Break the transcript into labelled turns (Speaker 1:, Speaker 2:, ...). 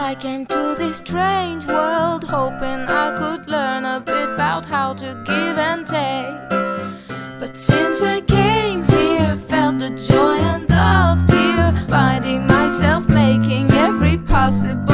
Speaker 1: I came to this strange world hoping I could learn a bit about how to give and take. But since I came here, felt the joy and the fear, finding myself making every possible